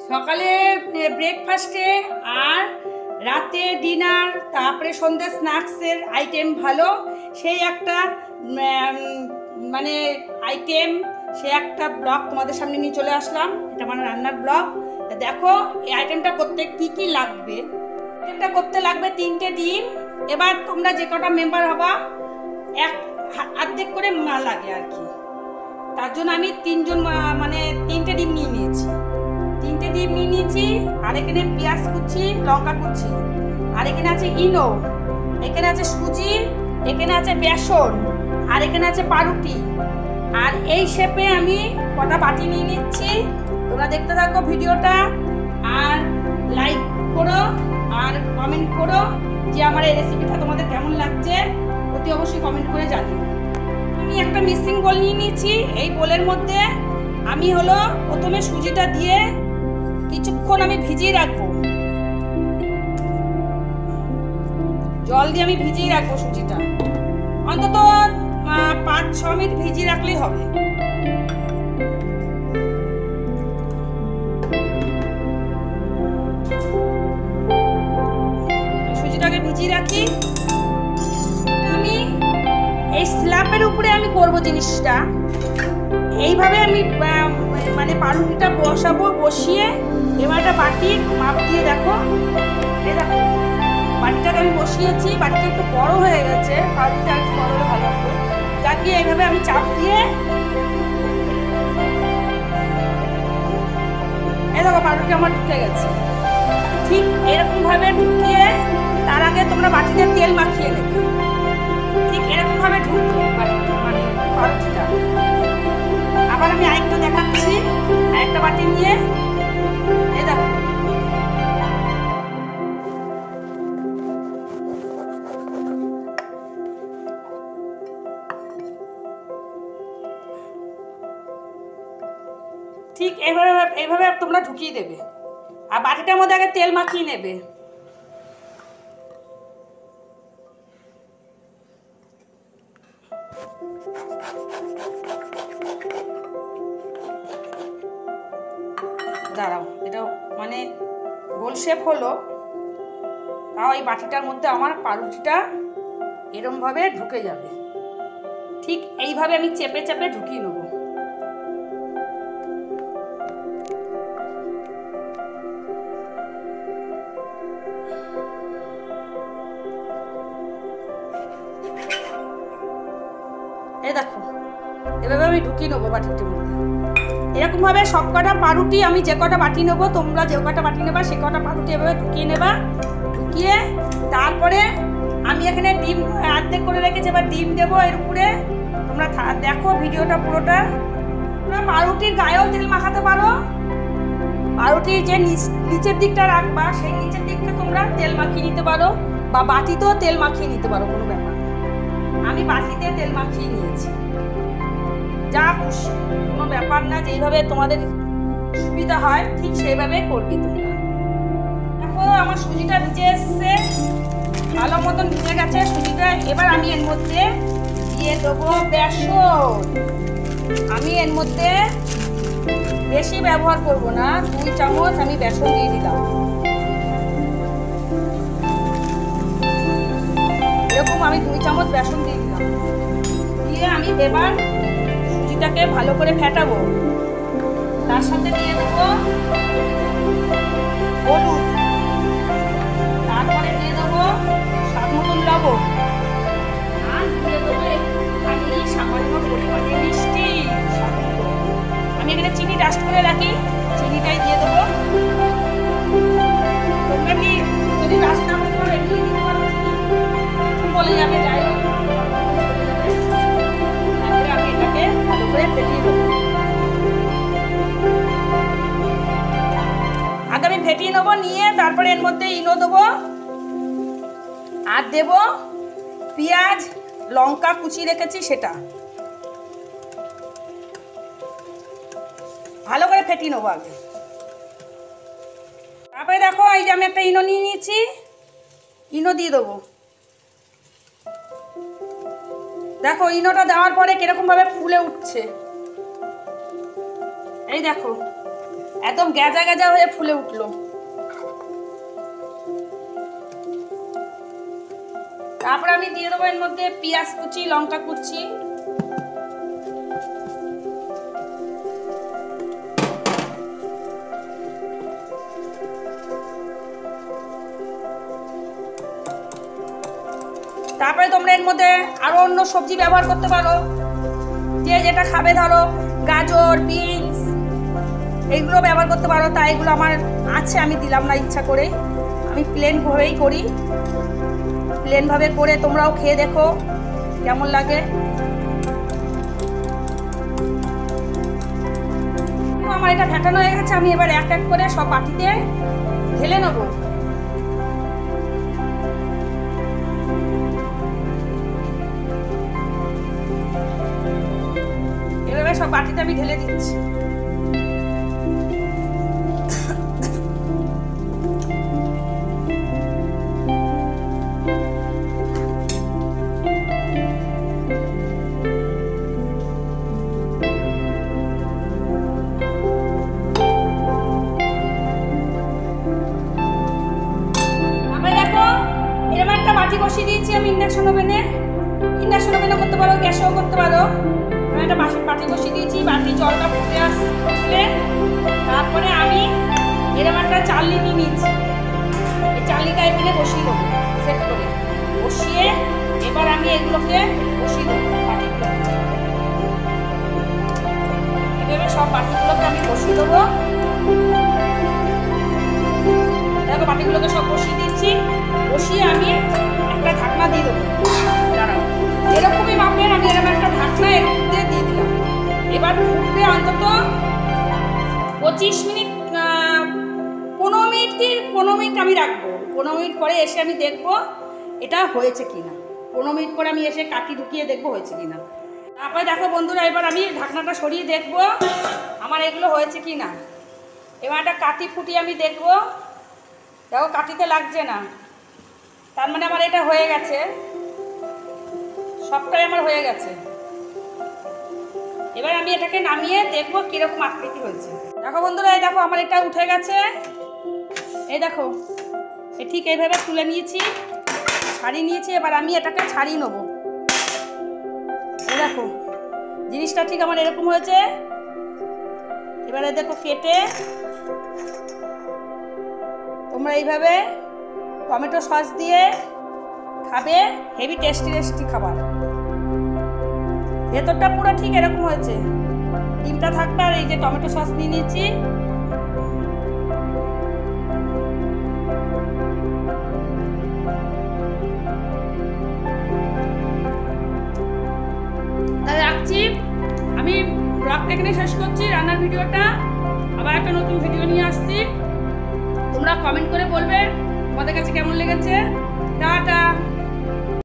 সকালে ব্রেকফাস্টে আর রাতে ডিনার, তারপরে সন্ধ্যে স্ন্যাক্সের আইটেম ভালো, সেই একটা মানে আইটেম, সে একটা ব্লগ তোমাদের সামনে নিয়ে চলে আসলাম। এটা মানে রান্নার ব্লগ। দেখো এই আইটেমটা করতে কি কি লাগবে। আইটেমটা করতে লাগবে 3টে ডিম। এবার তোমরা যে কটা মেম্বার হবা অর্ধেক করে লাগে আর কি। তার জন্য আমি 3টে ডিম নিয়ে নিয়েছি। 3টে ডিম নিয়ে নিয়েছি। আর এখানে পেঁয়াজ কুচি, লঙ্কা কুচি, আর এখানে আছে ইনো, এখানে আছে সুজি, এখানে আছে বেসন, আর এখানে আছে পাউরুটি। আর এই শেপে আমি কটা বাটি নিয়ে নিচ্ছি। তোমরা দেখতে থাকো ভিডিওটা, আর লাইক করো আর কমেন্ট করো যে আমার এই রেসিপিটা তোমাদের কেমন লাগছে, অতি অবশ্যই কমেন্ট করে জানিও। আমি একটা মিক্সিং বোল নিয়ে নিয়েছি। এই বোলের মধ্যে আমি প্রথমে সুজিটা দিয়ে কিছুক্ষণ আমি ভিজিয়ে রাখবো। জল দিয়ে আমি ভিজিয়ে রাখবো সুজিটা, অন্তত 5-6 মিনিট ভিজিয়ে রাখলেই হবে। সুজিটাকে ভিজিয়ে রাখি। আমি এই স্ল্যাবের উপরে আমি করব জিনিসটা। এইভাবে আমি মানে পাউরুটিটা বসাবো, বসিয়ে এবার একটা বাটির মাপ দিয়ে দেখো, এই দেখো বাটিটাকে আমি বসিয়েছি। বাটিটা একটু বড় হয়ে গেছে, পাউরুটিটা একটু বড় হলে ভালো হতো। যাকে এইভাবে আমি চাপ দিয়ে, এই দেখো পাউরুটি আমার ঢুকে গেছে। ঠিক এরকম ভাবে ঢুকিয়ে তার আগে তোমরা বাটিতে তেল মাখিয়ে নেবে। ঠিক এরকম ভাবে ঢুকবে মানে পাউরুটিটা। আবার আমি আরেকটা দেখাচ্ছি, আরেকটা বাটি নিয়ে, এই দেখো ঠিক এইভাবে তোমরা ঢুকিয়ে দেবে। আর বাটিটার মধ্যে আগে তেল মাখিয়ে নেবে। দাঁড়াও, এটা মানে গোল শেপ হলো, তাও এই বাটিটার মধ্যে আমার পাউরুটিটা এরম ভাবে ঢুকে যাবে। ঠিক এইভাবে আমি চেপে চেপে ঢুকিয়ে নেবো। এই দেখো এভাবে আমি ঢুকিয়ে নেবো বাটিটার মধ্যে। এরকম ভাবে সব কটা পাউরুটি আমি যে কটা বাটি নেবো, তোমরা যে কটা বাটি নেবা সে কটা পাউরুটি এভাবে ঢুকিয়ে নেবা। ঢুকিয়ে তারপরে আমি এখানে ডিম অর্ধেক করে রেখেছি, এবার ডিম দেবো এর উপরে। তোমরা দেখো ভিডিওটা পুরোটা। তোমরা পাউরুটির গায়েও তেল মাখাতে পারো। পাউরুটির যে নিচের দিকটা রাখবা সেই নিচের দিকটা তোমরা তেল মাখিয়ে নিতে পারো, বা বাটিতেও তেল মাখিয়ে নিতে পারো, কোনো ব্যাপার। আমি বাটিতে তেল মাখিয়ে নিয়েছি। যা খুশি, কোনো ব্যাপার না, যেইভাবে তোমাদের সুবিধা হয় ঠিক সেইভাবে করবি তোমরা। দেখো আমার সুজিটা ভিজে এসছে, ভালো মতন ভিজে গেছে সুজিটা। এবার আমি এর মধ্যে দিয়ে দেবো বেসন। আমি এর মধ্যে বেশি ব্যবহার করব না, 2 চামচ আমি বেসন দিয়ে দিলাম। এরকম আমি 2 চামচ বেসন দিয়ে দিলাম। দিয়ে আমি এবার সুজিটাকে ভালো করে ফেটাবো। তার সাথে দিয়ে দেবো হলুদ, তারপরে দিয়ে দেবো স্বাদ মতন লবণ, আর দিয়ে দেবো একটুখানি সামান্য পরিমাণে মিষ্টি। আমি এখানে চিনি ডাস্ট করে রাখি, চিনিটাই দিয়ে দেবো। তোমরা কি যদি ডাস্ট না করতে পারো এমনি দিতে পারো, চিনি বলে যাবে, যাই হোক। তারপরে আমি এটাকে ভালো করে ফেটিয়ে দেবো। আগে আমি ফেটিয়ে নেবো, নিয়ে তারপরে এর মধ্যে ইনো দেবো, আর দেবো পেঁয়াজ লঙ্কা কুচি রেখেছি সেটা। ভালো করে ফেটিয়ে নেবো আগে। তারপরে দেখো এই যে আমি একটা ইনো নিয়ে নিয়েছি, ইনো দিয়ে দেবো। দেখো ইনোটা দেওয়ার পরে কিরকম ভাবে ফুলে উঠছে, এই দেখো একদম গ্যাজা গ্যাজা হয়ে ফুলে উঠলো। তারপরে আমি দিয়ে দেবো এর মধ্যে পেঁয়াজ কুচি, লঙ্কা কুচি, তারপরে তোমরা এর মধ্যে আরো অন্য সবজি ব্যবহার করতে পারো, যে যেটা খাবে, ধরো গাজর, বিনস এইগুলো ব্যবহার করতে পারো। তাই এগুলো আমার আছে, আমি দিলাম না ইচ্ছা করে, আমি প্লেন ভাবেই করি। প্লেন ভাবে করে তোমরাও খেয়ে দেখো কেমন লাগে। আমার এটা ফেটানো হয়ে গেছে, আমি এবার এক এক করে সব বাটিতে ঢেলে নেবো। এভাবে সব বাটিতে আমি ঢেলে দিচ্ছি। বসিয়ে দিয়েছি আমি ইন্ডাকশন ওভেনে। ইন্ডাকশন ওভেনে করতে পারো, গ্যাসেও করতে পারো। আমি একটা বাটি বসিয়ে দিয়েছি, বাটি জলটা ফুটে আসলে তারপরে আমি এরকম একটা চালনি নিয়ে নিচ্ছি। এই চালনিটা এখানে বসিয়ে দেবো, সেট করে বসিয়ে এবার আমি এগুলোকে বসিয়ে দেবো বাটিগুলো। এভাবে সব বাটিগুলোকে আমি বসিয়ে দেবো। দেখো বাটিগুলোকে সব বসিয়ে দিচ্ছি, বসিয়ে আমি একটা ঢাকনা দিয়ে দেবো। দাঁড়াও, এরকমই মাপের আমি এরকম একটা ঢাকনা এর মধ্যে দিয়ে দিলাম। এবার ফুটবে অন্তত 25 মিনিট, 15 মিনিট আমি রাখবো। 15 মিনিট পরে এসে আমি দেখবো এটা হয়েছে কিনা। 15 মিনিট পরে আমি এসে কাঠি ঢুকিয়ে দেখবো হয়েছে কিনা। তারপরে দেখো বন্ধুরা, এবার আমি ঢাকনাটা সরিয়ে দেখবো আমার এগুলো হয়েছে কিনা। এবার একটা কাঠি ফুটিয়ে আমি দেখবো। দেখো কাঠিতে লাগছে না, তার মানে আমার এটা হয়ে গেছে, সবটাই আমার হয়ে গেছে। এবার আমি এটাকে নামিয়ে দেখবো কিরকম আকৃতি হয়েছে। দেখো বন্ধুরা, এই দেখো আমার এটা উঠে গেছে। এই দেখো ঠিক এইভাবে তুলে নিয়েছি, ছাড়িয়ে নিয়েছি। এবার আমি এটাকে ছাড়িয়ে নেবো। এই দেখো জিনিসটা ঠিক আমার এরকম হয়েছে। এবারে দেখো কেটে তোমরা এইভাবে টমেটো সস দিয়ে খাবে, হেভি টেস্টি টেস্টি খাবার। ভেতরটা পুরো ঠিক এরকম হয়েছে, ডিমটা থাকবে। আর এই যে টমেটো সস নিয়ে নিচ্ছি, তাহলে রাখছি। আমি ব্লগটা এখানে শেষ করছি, রান্নার ভিডিওটা। আবার একটা নতুন ভিডিও নিয়ে আসছি। তোমরা কমেন্ট করে বলবে তোমাদের কাছে কেমন লেগেছে। টাটা।